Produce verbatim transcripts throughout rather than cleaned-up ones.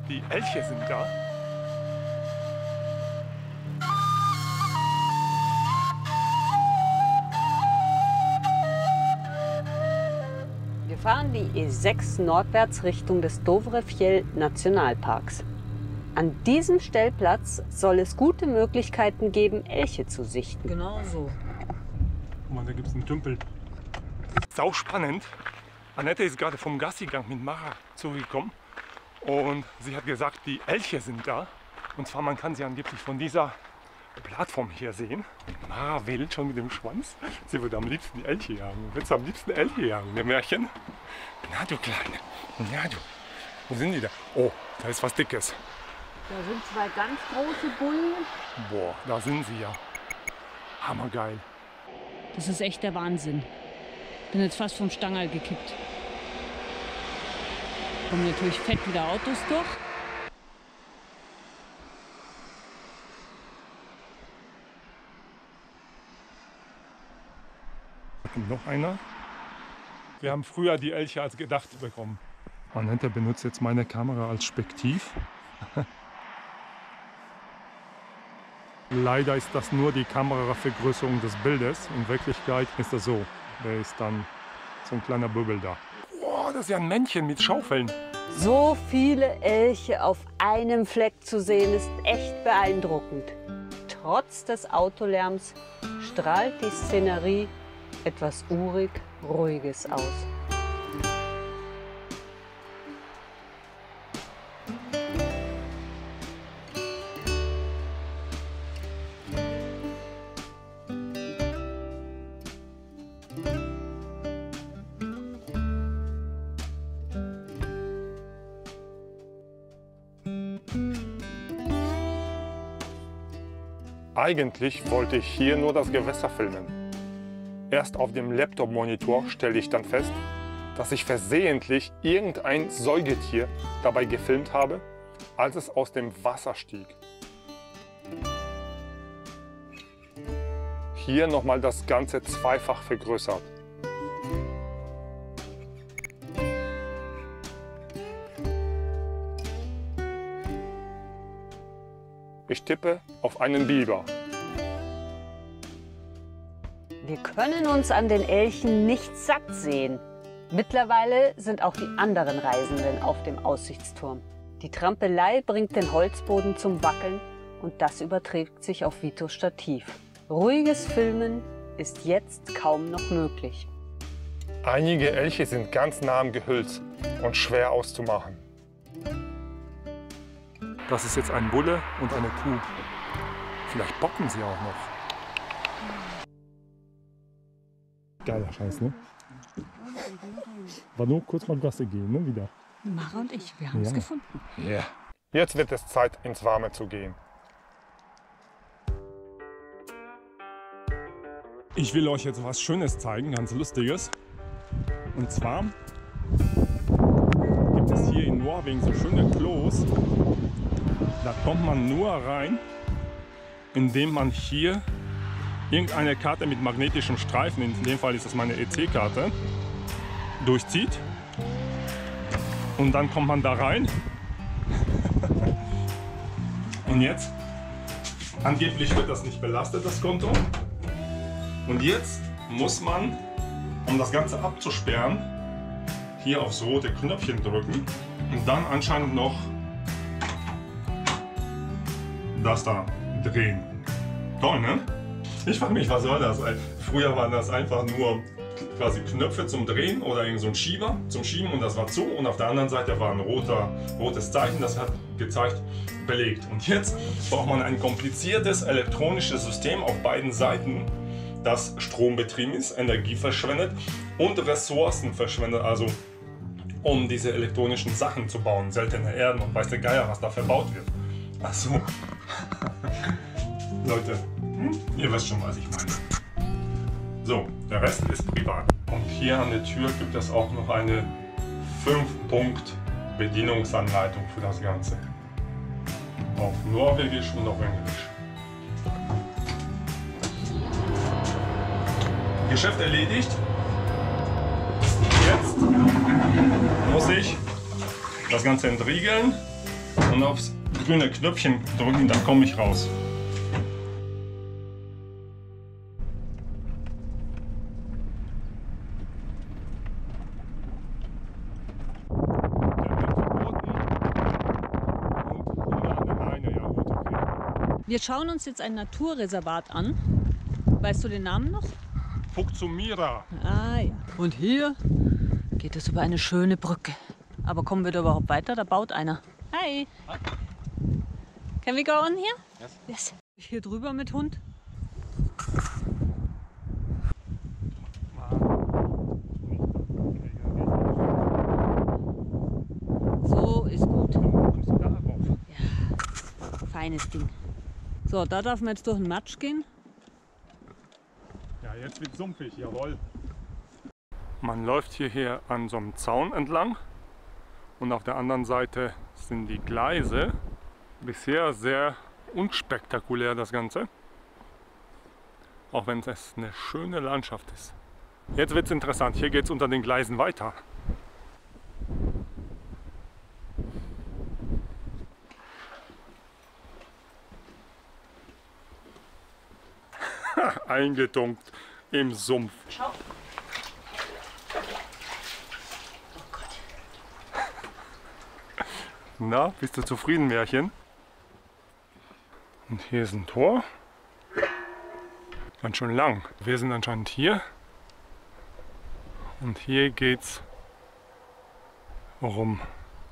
die Elche sind da. Wir fahren die E sechs nordwärts Richtung des Dovrefjell Nationalparks. An diesem Stellplatz soll es gute Möglichkeiten geben, Elche zu sichten. Genau so. Guck mal, da gibt es einen Tümpel. Sau spannend. Annette ist gerade vom Gassigang mit Mara zurückgekommen und sie hat gesagt, die Elche sind da. Und zwar, man kann sie angeblich von dieser Plattform hier sehen. Und Mara wedelt schon mit dem Schwanz. Sie würde am liebsten die Elche jagen. Willst du am liebsten Elche jagen, der Märchen? Na du Kleine, na du. Wo sind die da? Oh, da ist was Dickes. Da sind zwei ganz große Bullen. Boah, da sind sie ja. Hammergeil. Das ist echt der Wahnsinn. Bin jetzt fast vom Stangerl gekippt. Kommen natürlich fett wieder Autos durch. Da kommt noch einer. Wir haben früher die Elche als gedacht bekommen. Annette benutzt jetzt meine Kamera als Spektiv. Leider ist das nur die Kameravergrößerung des Bildes. In Wirklichkeit ist das so. Da ist dann so ein kleiner Bübbel da. Boah, das ist ja ein Männchen mit Schaufeln. So viele Elche auf einem Fleck zu sehen, ist echt beeindruckend. Trotz des Autolärms strahlt die Szenerie etwas urig Ruhiges aus. Eigentlich wollte ich hier nur das Gewässer filmen. Erst auf dem Laptop-Monitor stelle ich dann fest, dass ich versehentlich irgendein Säugetier dabei gefilmt habe, als es aus dem Wasser stieg. Hier nochmal das Ganze zweifach vergrößert. Ich tippe auf einen Biber. Wir können uns an den Elchen nicht satt sehen. Mittlerweile sind auch die anderen Reisenden auf dem Aussichtsturm. Die Trampelei bringt den Holzboden zum Wackeln und das überträgt sich auf Vitos Stativ. Ruhiges Filmen ist jetzt kaum noch möglich. Einige Elche sind ganz nah am Gehölz und schwer auszumachen. Das ist jetzt ein Bulle und eine Kuh. Vielleicht bocken sie auch noch. Geiler Scheiß, ne? War nur kurz mal Gasse gehen, ne? Wieder. Mara und ich, wir haben es Ja. gefunden. Ja. Jetzt wird es Zeit, ins Warme zu gehen. Ich will euch jetzt was Schönes zeigen, ganz Lustiges. Und zwar gibt es hier in Norwegen so schöne Klos. Da kommt man nur rein, indem man hier irgendeine Karte mit magnetischen Streifen, in dem Fall ist das meine E C-Karte, durchzieht. Und dann kommt man da rein. Und jetzt, angeblich wird das nicht belastet, das Konto. Und jetzt muss man, um das Ganze abzusperren, hier aufs rote Knöpfchen drücken und dann anscheinend noch das da drehen. Toll, ne? Ich frage mich, was soll das? Früher waren das einfach nur quasi Knöpfe zum Drehen oder irgend so ein Schieber zum Schieben und das war zu. Und auf der anderen Seite war ein roter, rotes Zeichen, das hat gezeigt, belegt. Und jetzt braucht man ein kompliziertes elektronisches System auf beiden Seiten, das strombetrieben ist, Energie verschwendet und Ressourcen verschwendet, also um diese elektronischen Sachen zu bauen, seltene Erden und weiß der Geier, was da verbaut wird. Also, Leute, hm? Ihr wisst schon, was ich meine. So, der Rest ist privat. Und hier an der Tür gibt es auch noch eine fünf Punkt Bedienungsanleitung für das Ganze. Auf Norwegisch und auf Englisch. Geschäft erledigt. Jetzt muss ich das Ganze entriegeln und aufs grüne Knöpfchen drücken, dann komme ich raus. Wir schauen uns jetzt ein Naturreservat an. Weißt du den Namen noch? Fuxumira. Ah ja. Und hier geht es über eine schöne Brücke. Aber kommen wir da überhaupt weiter? Da baut einer. Hi. Hi. Can we go on here? Yes. Yes. Hier drüber mit Hund. So ist gut. Ja. Feines Ding. So, da darf man jetzt durch den Matsch gehen. Ja, jetzt wird sumpfig, jawohl. Man läuft hierher an so einem Zaun entlang und auf der anderen Seite sind die Gleise. Bisher sehr unspektakulär das Ganze, auch wenn es eine schöne Landschaft ist. Jetzt wird es interessant, hier geht es unter den Gleisen weiter. Eingetunkt im Sumpf. Schau. Oh Gott. Na, bist du zufrieden, Märchen? Und hier ist ein Tor. Ganz schön lang. Wir sind anscheinend hier. Und hier geht's rum.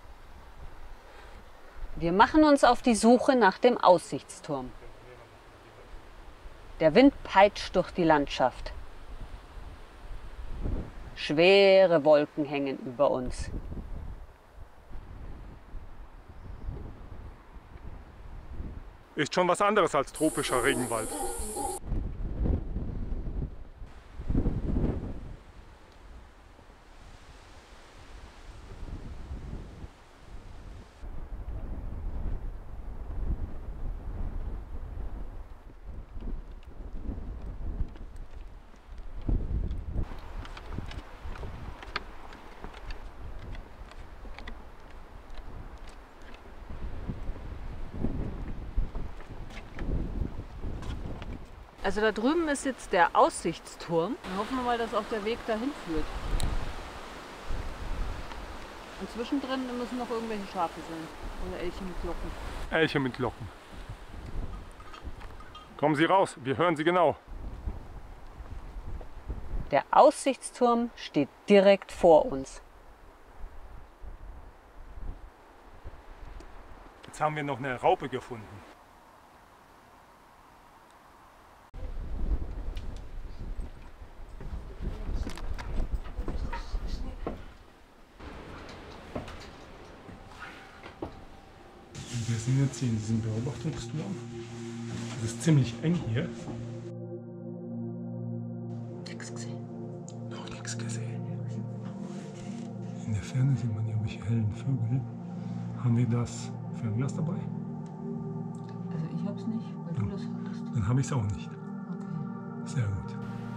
Wir machen uns auf die Suche nach dem Aussichtsturm. Der Wind peitscht durch die Landschaft. Schwere Wolken hängen über uns. Ist schon was anderes als tropischer Regenwald. Also da drüben ist jetzt der Aussichtsturm. Dann hoffen wir mal, dass auch der Weg dahin führt. Und zwischendrin müssen noch irgendwelche Schafe sein. Oder Elche mit Glocken. Elche mit Glocken. Kommen Sie raus, wir hören Sie genau. Der Aussichtsturm steht direkt vor uns. Jetzt haben wir noch eine Raupe gefunden. Wir sind jetzt hier in diesem Beobachtungsturm. Es ist ziemlich eng hier. Nichts gesehen. Noch nichts gesehen. In der Ferne sieht man irgendwelche hellen Vögel. Haben wir das Fernglas dabei? Also ich hab's nicht, weil du das hattest. Dann habe ich es auch nicht. Okay. Sehr gut.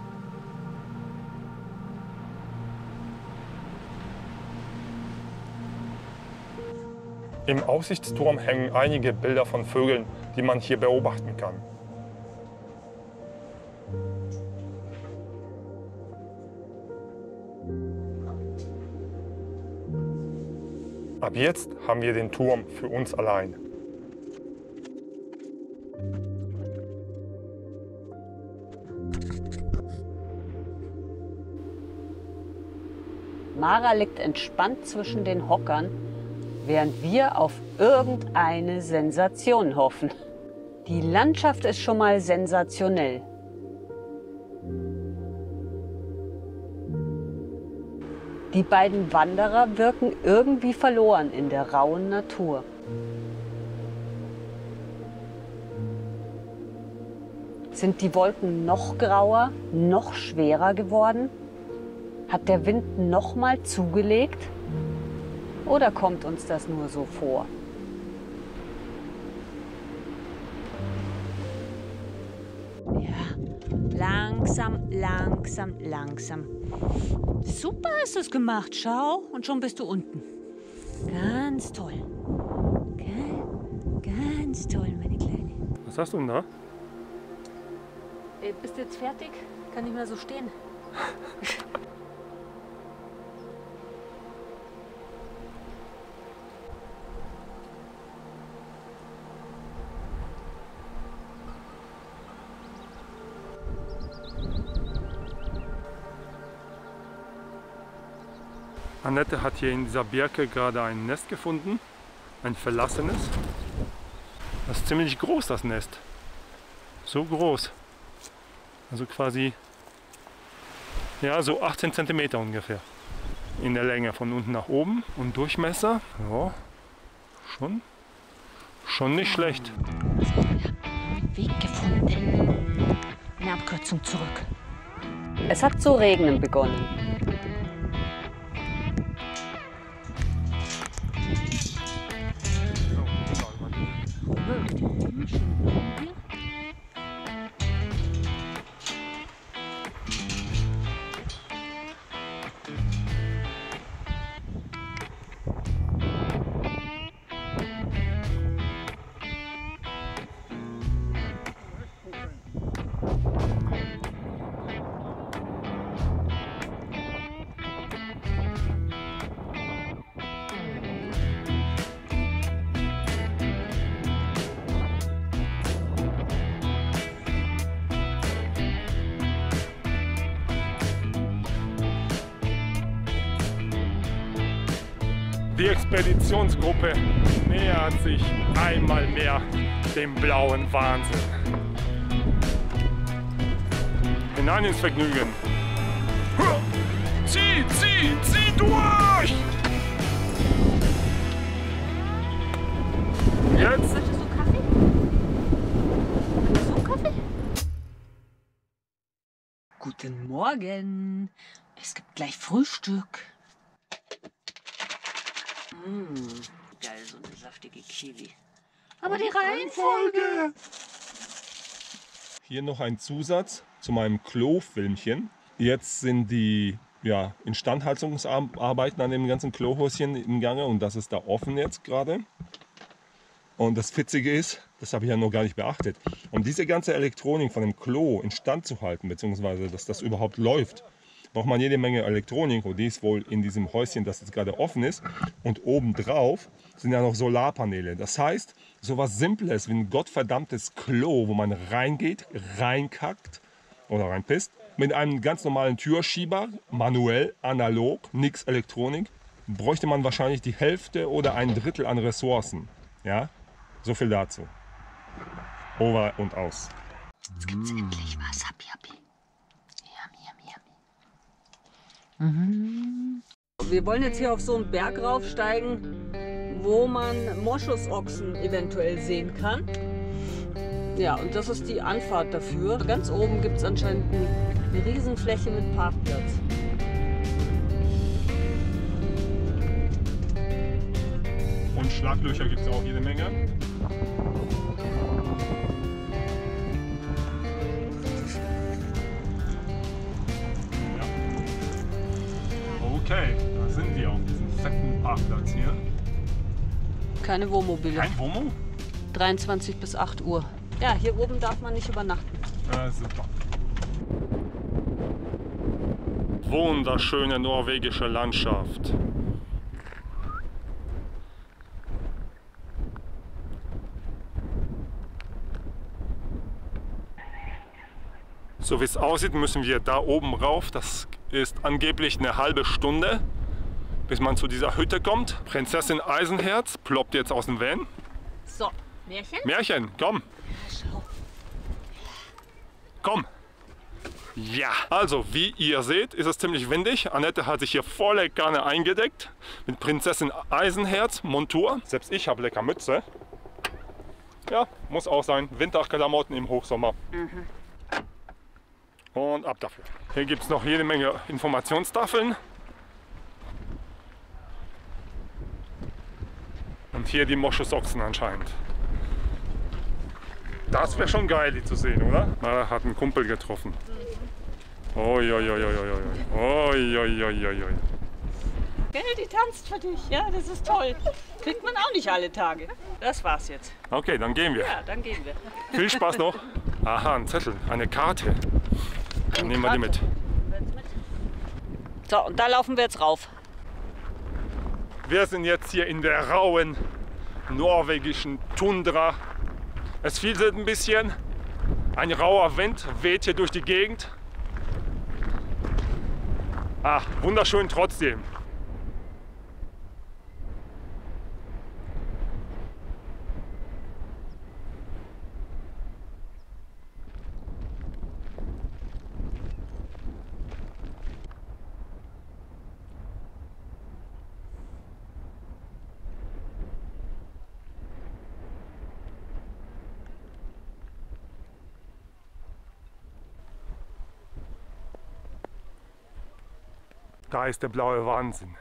Im Aussichtsturm hängen einige Bilder von Vögeln, die man hier beobachten kann. Ab jetzt haben wir den Turm für uns allein. Mara liegt entspannt zwischen den Hockern, während wir auf irgendeine Sensation hoffen. Die Landschaft ist schon mal sensationell. Die beiden Wanderer wirken irgendwie verloren in der rauen Natur. Sind die Wolken noch grauer, noch schwerer geworden? Hat der Wind noch mal zugelegt? Oder kommt uns das nur so vor? Ja, langsam, langsam, langsam. Super hast du es gemacht, schau. Und schon bist du unten. Ganz toll. Ganz Ganz toll, meine Kleine. Was hast du denn da? Äh, bist du jetzt fertig? Kann nicht mehr so stehen. Annette hat hier in dieser Birke gerade ein Nest gefunden, ein verlassenes. Das ist ziemlich groß, das Nest. So groß. Also quasi, ja, so achtzehn Zentimeter ungefähr. In der Länge von unten nach oben und Durchmesser, ja, schon, schon nicht schlecht. So, wir haben einen Weg gefunden. Eine Abkürzung zurück. Es hat zu regnen begonnen. Die Expeditionsgruppe nähert sich einmal mehr dem blauen Wahnsinn. Hinein ins Vergnügen. Zieh, zieh, zieh durch! Jetzt! Möchtest du Kaffee? Möchtest du Kaffee? Guten Morgen. Es gibt gleich Frühstück. Mmh, geil, so eine saftige Kiwi. Aber die Reihenfolge! Hier noch ein Zusatz zu meinem Klo-Filmchen. Jetzt sind die ja, Instandhaltungsarbeiten an dem ganzen Klohäuschen im Gange und das ist da offen jetzt gerade. Und das Witzige ist, das habe ich ja noch gar nicht beachtet, um diese ganze Elektronik von dem Klo instand zu halten, beziehungsweise dass das überhaupt läuft, braucht man jede Menge Elektronik und die ist wohl in diesem Häuschen, das jetzt gerade offen ist. Und obendrauf sind ja noch Solarpaneele. Das heißt, so was Simples wie ein gottverdammtes Klo, wo man reingeht, reinkackt oder reinpisst, mit einem ganz normalen Türschieber, manuell, analog, nix Elektronik, bräuchte man wahrscheinlich die Hälfte oder ein Drittel an Ressourcen. Ja, so viel dazu. Over und aus. Jetzt gibt's endlich was. Happy, happy. Mhm. Wir wollen jetzt hier auf so einen Berg raufsteigen, wo man Moschusochsen eventuell sehen kann. Ja, und das ist die Anfahrt dafür. Ganz oben gibt es anscheinend eine Riesenfläche mit Parkplatz. Und Schlaglöcher gibt es auch jede Menge. Okay, da sind wir auf diesem fetten Parkplatz hier. Keine Wohnmobile. Kein Womo? dreiundzwanzig bis acht Uhr. Ja, hier oben darf man nicht übernachten. Ja, super. Wunderschöne norwegische Landschaft. So wie es aussieht, müssen wir da oben rauf. Das ist angeblich eine halbe Stunde, bis man zu dieser Hütte kommt. Prinzessin Eisenherz ploppt jetzt aus dem Van. So, Märchen? Märchen, komm. Schau. Komm. Ja, also wie ihr seht, ist es ziemlich windig. Annette hat sich hier volle Kanne eingedeckt mit Prinzessin Eisenherz Montur. Selbst ich habe lecker Mütze. Ja, muss auch sein. Winterklamotten im Hochsommer. Mhm. Und ab dafür. Hier gibt es noch jede Menge Informationstafeln. Und hier die Moschusochsen anscheinend. Das wäre schon geil, die zu sehen, oder? Da hat ein Kumpel getroffen. Oi, oi, oi, oi, oi, oi, oi, oi, oi, oi. Gell, die tanzt für dich, ja, das ist toll. Kriegt man auch nicht alle Tage. Das war's jetzt. Okay, dann gehen wir. Ja, dann gehen wir. Viel Spaß noch. Aha, ein Zettel, eine Karte. Dann nehmen wir die mit. So, und da laufen wir jetzt rauf. Wir sind jetzt hier in der rauen norwegischen Tundra. Es fieselt ein bisschen. Ein rauer Wind weht hier durch die Gegend. Ah, wunderschön trotzdem. Da ist der blaue Wahnsinn.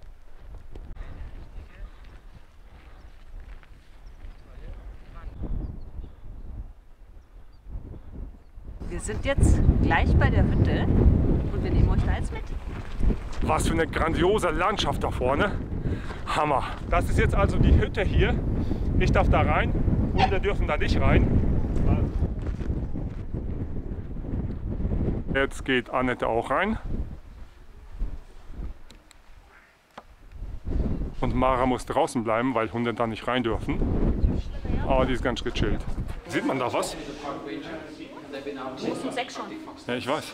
Wir sind jetzt gleich bei der Hütte und wir nehmen euch da jetzt mit. Was für eine grandiose Landschaft da vorne. Hammer. Das ist jetzt also die Hütte hier. Ich darf da rein, Hunde dürfen da nicht rein. Jetzt geht Annette auch rein. Und Mara muss draußen bleiben, weil Hunde da nicht rein dürfen. Aber die ist ganz gechillt. Sieht man da was? Wo ist um sechs schon? Ja, ich weiß.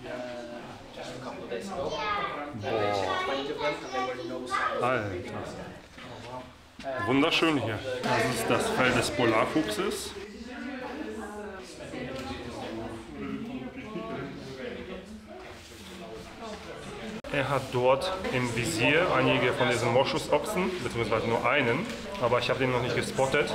Boah. Alter. Wunderschön hier. Das ist das Fell des Polarfuchses. Er hat dort im Visier einige von diesen Moschusochsen, beziehungsweise nur einen, aber ich habe den noch nicht gespottet.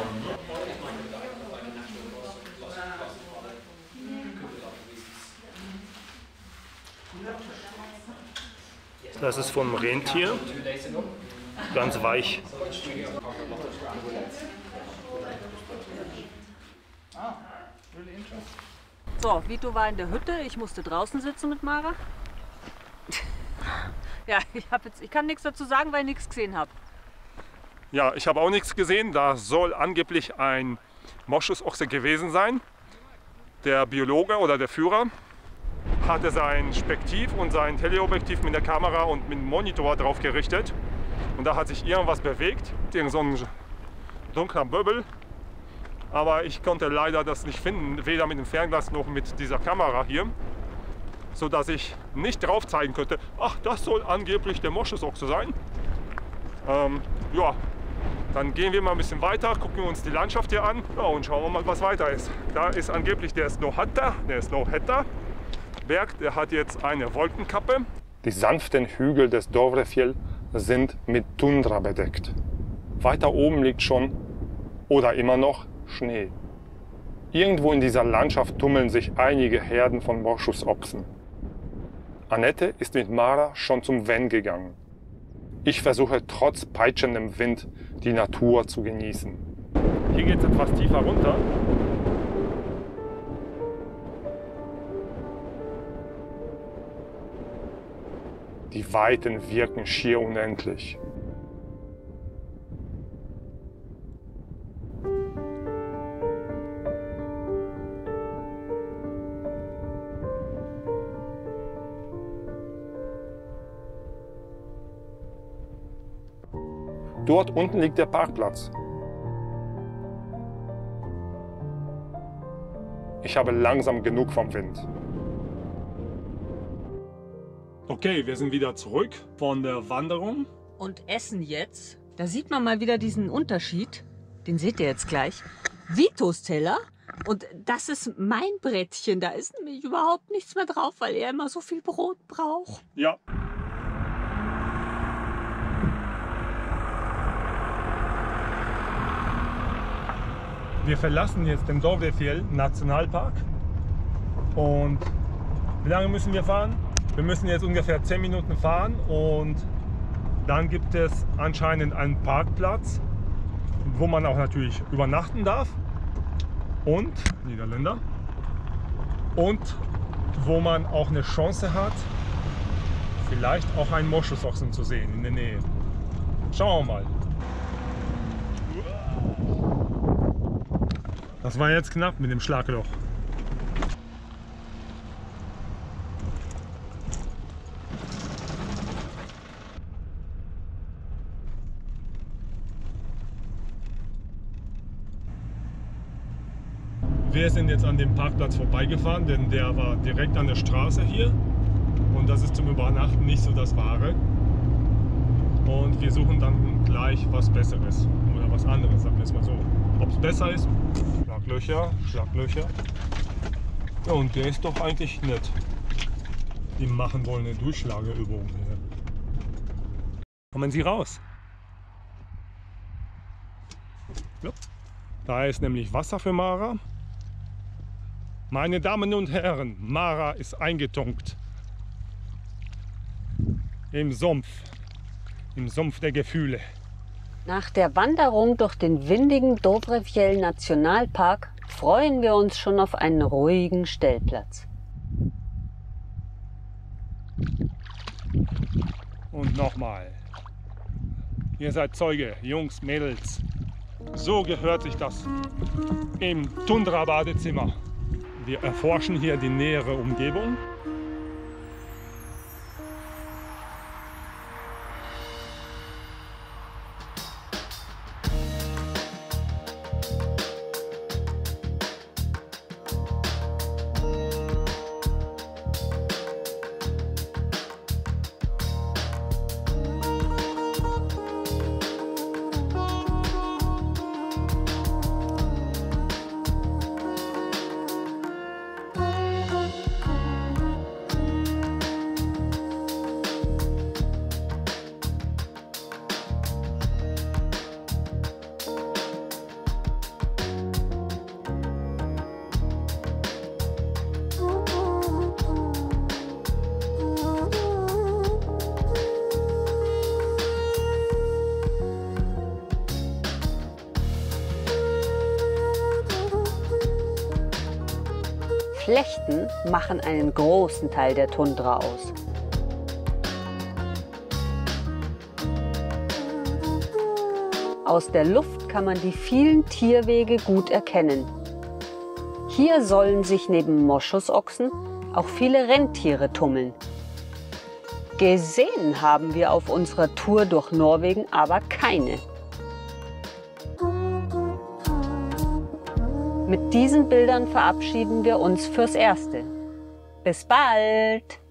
Das ist vom Rentier, ganz weich. So, Vito war in der Hütte, ich musste draußen sitzen mit Mara. Ja, ich, hab jetzt, ich kann nichts dazu sagen, weil ich nichts gesehen habe. Ja, ich habe auch nichts gesehen. Da soll angeblich ein Moschusochse gewesen sein. Der Biologe oder der Führer hatte sein Spektiv und sein Teleobjektiv mit der Kamera und mit dem Monitor drauf gerichtet. Und da hat sich irgendwas bewegt, irgend so ein dunkler Böbbel. Aber ich konnte leider das nicht finden, weder mit dem Fernglas noch mit dieser Kamera hier, so dass ich nicht drauf zeigen könnte, ach, das soll angeblich der Moschusochse sein. Ähm, ja, dann gehen wir mal ein bisschen weiter, gucken uns die Landschaft hier an, ja, und schauen wir mal, was weiter ist. Da ist angeblich der Snøhetta, der Snøhetta Berg, der hat jetzt eine Wolkenkappe. Die sanften Hügel des Dovrefjell sind mit Tundra bedeckt. Weiter oben liegt schon oder immer noch Schnee. Irgendwo in dieser Landschaft tummeln sich einige Herden von Moschusochsen. Annette ist mit Mara schon zum Venn gegangen. Ich versuche trotz peitschendem Wind die Natur zu genießen. Hier geht es etwas tiefer runter. Die Weiten wirken schier unendlich. Dort unten liegt der Parkplatz. Ich habe langsam genug vom Wind. Okay, wir sind wieder zurück von der Wanderung. Und essen jetzt. Da sieht man mal wieder diesen Unterschied. Den seht ihr jetzt gleich. Vitos Teller. Und das ist mein Brettchen. Da ist nämlich überhaupt nichts mehr drauf, weil er immer so viel Brot braucht. Ja. Wir verlassen jetzt den Dovrefjell Nationalpark. Und wie lange müssen wir fahren? Wir müssen jetzt ungefähr zehn Minuten fahren und dann gibt es anscheinend einen Parkplatz, wo man auch natürlich übernachten darf. Und, Niederländer, und wo man auch eine Chance hat, vielleicht auch einen Moschusochsen zu sehen in der Nähe. Schauen wir mal. Das war jetzt knapp mit dem Schlagloch. Wir sind jetzt an dem Parkplatz vorbeigefahren, denn der war direkt an der Straße hier. Und das ist zum Übernachten nicht so das Wahre. Und wir suchen dann gleich was Besseres oder was anderes, sagen wir es mal so. Ob es besser ist, Schlaglöcher, Schlaglöcher. Ja, und der ist doch eigentlich nett. Die machen wohl eine Durchschlageübung hier. Kommen Sie raus. Ja. Da ist nämlich Wasser für Mara. Meine Damen und Herren, Mara ist eingetunkt. Im Sumpf. Im Sumpf der Gefühle. Nach der Wanderung durch den windigen Dovrefjell Nationalpark freuen wir uns schon auf einen ruhigen Stellplatz. Und nochmal. Ihr seid Zeuge, Jungs, Mädels. So gehört sich das im Tundra-Badezimmer. Wir erforschen hier die nähere Umgebung. Flechten machen einen großen Teil der Tundra aus. Aus der Luft kann man die vielen Tierwege gut erkennen. Hier sollen sich neben Moschusochsen auch viele Rentiere tummeln. Gesehen haben wir auf unserer Tour durch Norwegen aber keine. Mit diesen Bildern verabschieden wir uns fürs Erste. Bis bald!